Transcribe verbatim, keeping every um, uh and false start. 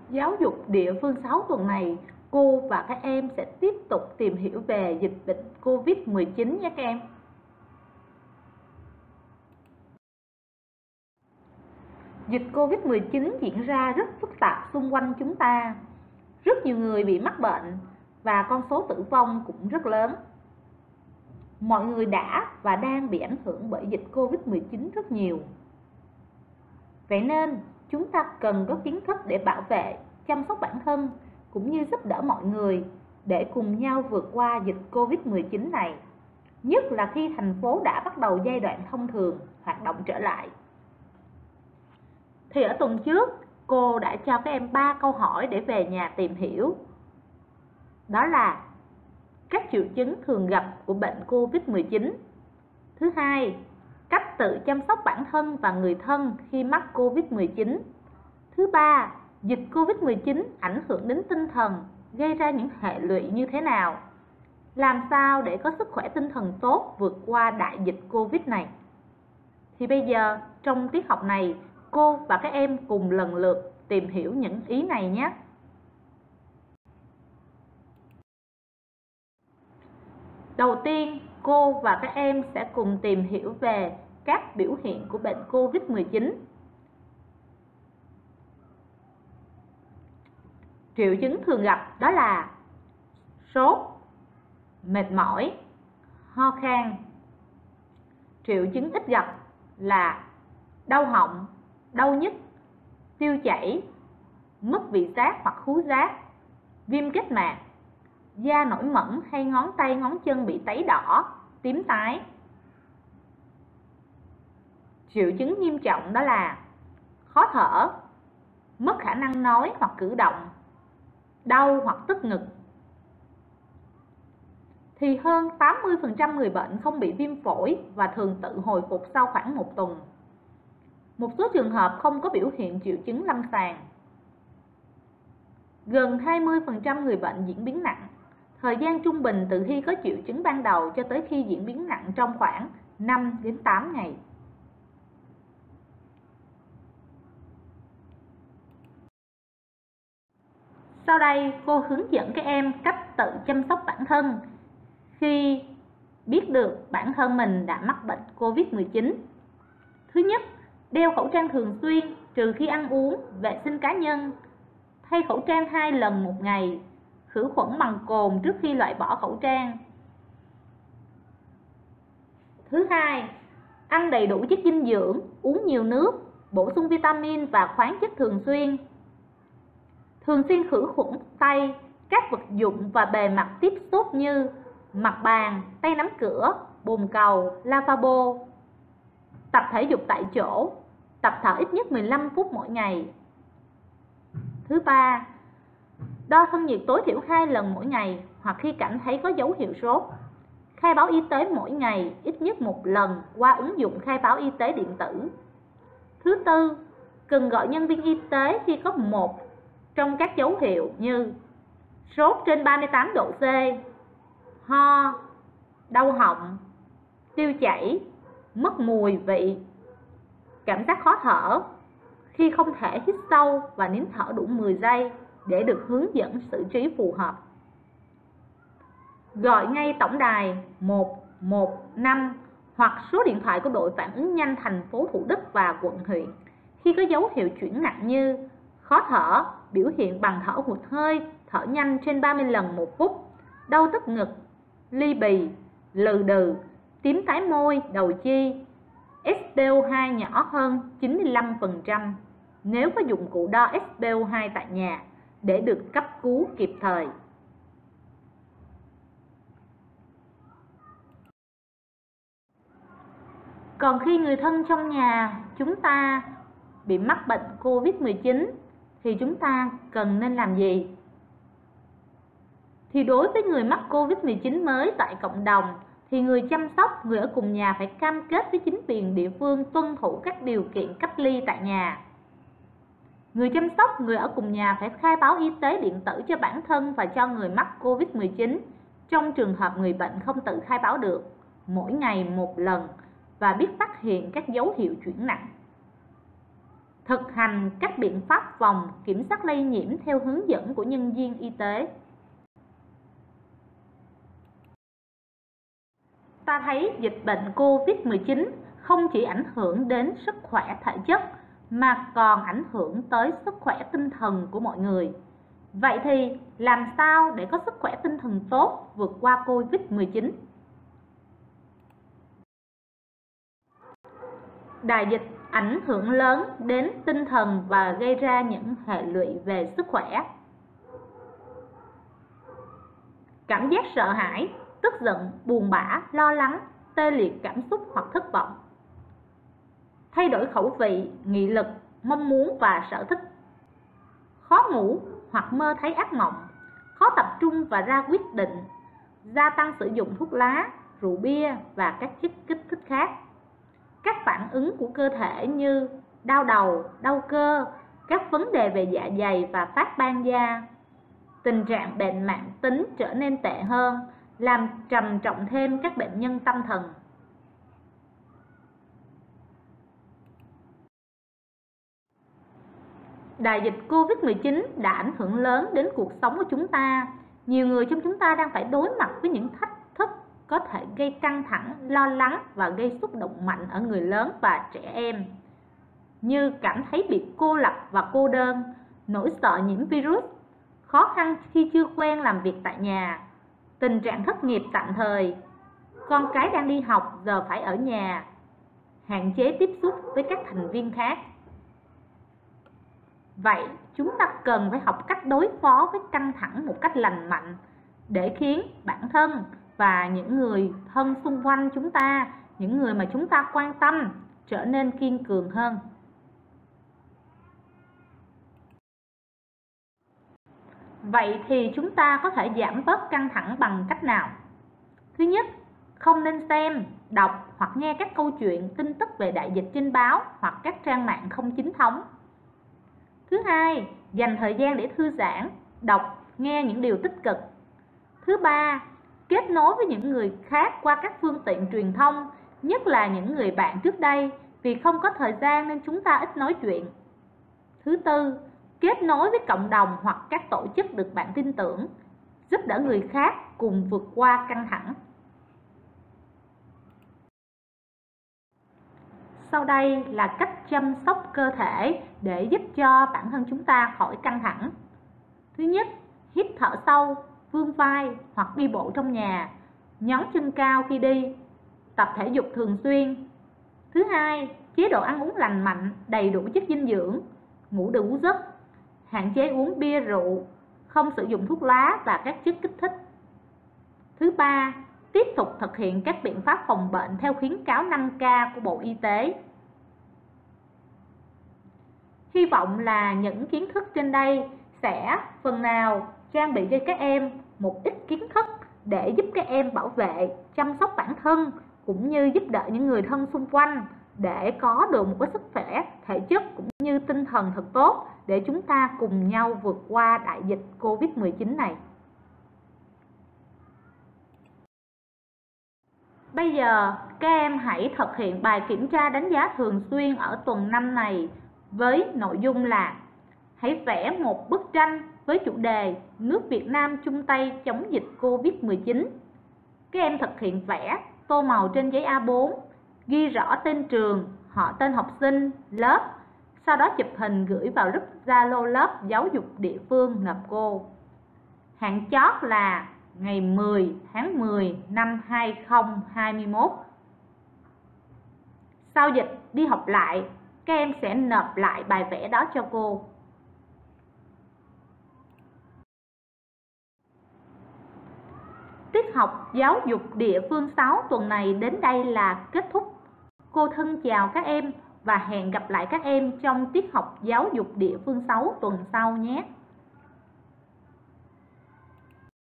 Giáo dục địa phương sáu tuần này, cô và các em sẽ tiếp tục tìm hiểu về dịch bệnh Covid mười chín nhé các em. Dịch Covid mười chín diễn ra rất phức tạp xung quanh chúng ta. Rất nhiều người bị mắc bệnh và con số tử vong cũng rất lớn. Mọi người đã và đang bị ảnh hưởng bởi dịch Covid mười chín rất nhiều. Vậy nên, chúng ta cần có kiến thức để bảo vệ, chăm sóc bản thân cũng như giúp đỡ mọi người để cùng nhau vượt qua dịch Covid mười chín này, nhất là khi thành phố đã bắt đầu giai đoạn thông thường hoạt động trở lại. Thì ở tuần trước, cô đã cho các em ba câu hỏi để về nhà tìm hiểu. Đó là các triệu chứng thường gặp của bệnh Covid mười chín. Thứ hai, cách tự chăm sóc bản thân và người thân khi mắc Covid mười chín. Thứ ba, dịch Covid mười chín ảnh hưởng đến tinh thần, gây ra những hệ lụy như thế nào? Làm sao để có sức khỏe tinh thần tốt vượt qua đại dịch Covid này? Thì bây giờ, trong tiết học này, cô và các em cùng lần lượt tìm hiểu những ý này nhé. Đầu tiên, cô và các em sẽ cùng tìm hiểu về các biểu hiện của bệnh Covid mười chín. Triệu chứng thường gặp đó là sốt, mệt mỏi, ho khan. Triệu chứng ít gặp là đau họng, đau nhức, tiêu chảy, mất vị giác hoặc khứu giác, viêm kết mạc, da nổi mẩn hay ngón tay ngón chân bị tấy đỏ, tím tái. Triệu chứng nghiêm trọng đó là khó thở, mất khả năng nói hoặc cử động, đau hoặc tức ngực. Thì hơn tám mươi phần trăm người bệnh không bị viêm phổi và thường tự hồi phục sau khoảng một tuần. Một số trường hợp không có biểu hiện triệu chứng lâm sàng. Gần hai mươi phần trăm người bệnh diễn biến nặng. Thời gian trung bình từ khi có triệu chứng ban đầu cho tới khi diễn biến nặng trong khoảng năm đến tám ngày. Sau đây, cô hướng dẫn các em cách tự chăm sóc bản thân khi biết được bản thân mình đã mắc bệnh Covid mười chín. Thứ nhất, đeo khẩu trang thường xuyên trừ khi ăn uống, vệ sinh cá nhân, thay khẩu trang hai lần một ngày, khử khuẩn bằng cồn trước khi loại bỏ khẩu trang. Thứ hai, ăn đầy đủ chất dinh dưỡng, uống nhiều nước, bổ sung vitamin và khoáng chất thường xuyên. Thường xuyên khử khuẩn tay, các vật dụng và bề mặt tiếp xúc như mặt bàn, tay nắm cửa, bồn cầu, lavabo. Tập thể dục tại chỗ, tập thở ít nhất mười lăm phút mỗi ngày. Thứ ba, đo thân nhiệt tối thiểu hai lần mỗi ngày hoặc khi cảm thấy có dấu hiệu sốt. Khai báo y tế mỗi ngày ít nhất một lần qua ứng dụng khai báo y tế điện tử. Thứ tư, cần gọi nhân viên y tế khi có một trong các dấu hiệu như sốt trên ba mươi tám độ C, ho, đau họng, tiêu chảy, mất mùi vị, cảm giác khó thở, khi không thể hít sâu và nín thở đủ mười giây để được hướng dẫn xử trí phù hợp. Gọi ngay tổng đài một một năm hoặc số điện thoại của đội phản ứng nhanh thành phố Thủ Đức và quận huyện khi có dấu hiệu chuyển nặng như khó thở, biểu hiện bằng thở hụt hơi, thở nhanh trên ba mươi lần một phút, đau tức ngực, ly bì, lừ đừ, tím tái môi, đầu chi, ét pê o hai nhỏ hơn chín mươi lăm phần trăm nếu có dụng cụ đo ét pê o hai tại nhà để được cấp cứu kịp thời. Còn khi người thân trong nhà chúng ta bị mắc bệnh Covid mười chín thì chúng ta cần nên làm gì? Thì đối với người mắc Covid mười chín mới tại cộng đồng thì người chăm sóc, người ở cùng nhà phải cam kết với chính quyền địa phương tuân thủ các điều kiện cách ly tại nhà. Người chăm sóc, người ở cùng nhà phải khai báo y tế điện tử cho bản thân và cho người mắc Covid mười chín trong trường hợp người bệnh không tự khai báo được, mỗi ngày một lần và biết phát hiện các dấu hiệu chuyển nặng. thực hành các biện pháp phòng kiểm soát lây nhiễm theo hướng dẫn của nhân viên y tế. Ta thấy dịch bệnh Covid mười chín không chỉ ảnh hưởng đến sức khỏe thể chất mà còn ảnh hưởng tới sức khỏe tinh thần của mọi người. Vậy thì làm sao để có sức khỏe tinh thần tốt vượt qua Covid mười chín? Đại dịch ảnh hưởng lớn đến tinh thần và gây ra những hệ lụy về sức khỏe. Cảm giác sợ hãi, tức giận, buồn bã, lo lắng, tê liệt cảm xúc hoặc thất vọng. Thay đổi khẩu vị, nghị lực, mong muốn và sở thích. Khó ngủ hoặc mơ thấy ác mộng, khó tập trung và ra quyết định, gia tăng sử dụng thuốc lá, rượu bia và các chất kích thích khác. Các phản ứng của cơ thể như đau đầu, đau cơ, các vấn đề về dạ dày và phát ban da. Tình trạng bệnh mãn tính trở nên tệ hơn, làm trầm trọng thêm các bệnh nhân tâm thần. Đại dịch Covid mười chín đã ảnh hưởng lớn đến cuộc sống của chúng ta. Nhiều người trong chúng ta đang phải đối mặt với những thách thức có thể gây căng thẳng, lo lắng và gây xúc động mạnh ở người lớn và trẻ em, như cảm thấy bị cô lập và cô đơn, nỗi sợ nhiễm virus, khó khăn khi chưa quen làm việc tại nhà, tình trạng thất nghiệp tạm thời, con cái đang đi học giờ phải ở nhà, hạn chế tiếp xúc với các thành viên khác. Vậy chúng ta cần phải học cách đối phó với căng thẳng một cách lành mạnh để khiến bản thân và những người thân xung quanh chúng ta, những người mà chúng ta quan tâm trở nên kiên cường hơn. Vậy thì chúng ta có thể giảm bớt căng thẳng bằng cách nào? Thứ nhất, không nên xem, đọc hoặc nghe các câu chuyện, tin tức về đại dịch trên báo hoặc các trang mạng không chính thống. Thứ hai, dành thời gian để thư giãn, đọc, nghe những điều tích cực. Thứ ba, kết nối với những người khác qua các phương tiện truyền thông, nhất là những người bạn trước đây, vì không có thời gian nên chúng ta ít nói chuyện. Thứ tư, kết nối với cộng đồng hoặc các tổ chức được bạn tin tưởng, giúp đỡ người khác cùng vượt qua căng thẳng. Sau đây là cách chăm sóc cơ thể để giúp cho bản thân chúng ta khỏi căng thẳng. Thứ nhất, hít thở sâu, vươn vai hoặc đi bộ trong nhà, nhón chân cao khi đi, tập thể dục thường xuyên. Thứ hai, chế độ ăn uống lành mạnh, đầy đủ chất dinh dưỡng, ngủ đủ giấc, hạn chế uống bia rượu, không sử dụng thuốc lá và các chất kích thích. Thứ ba, tiếp tục thực hiện các biện pháp phòng bệnh theo khuyến cáo năm K của Bộ Y tế. Hy vọng là những kiến thức trên đây sẽ phần nào trang bị cho các em một ít kiến thức để giúp các em bảo vệ, chăm sóc bản thân cũng như giúp đỡ những người thân xung quanh để có được một cái sức khỏe thể chất cũng như tinh thần thật tốt để chúng ta cùng nhau vượt qua đại dịch Covid mười chín này. Bây giờ các em hãy thực hiện bài kiểm tra đánh giá thường xuyên ở tuần năm này với nội dung là hãy vẽ một bức tranh với chủ đề nước Việt Nam chung tay chống dịch Covid mười chín. Các em thực hiện vẽ, tô màu trên giấy A bốn, ghi rõ tên trường, họ tên học sinh, lớp, sau đó chụp hình gửi vào group Zalo lớp giáo dục địa phương nộp cô. Hạn chót là ngày mười tháng mười năm hai nghìn không trăm hai mươi mốt. Sau dịch đi học lại, các em sẽ nộp lại bài vẽ đó cho cô. Tiết học giáo dục địa phương sáu tuần này đến đây là kết thúc. Cô thân chào các em và hẹn gặp lại các em trong tiết học giáo dục địa phương sáu tuần sau nhé.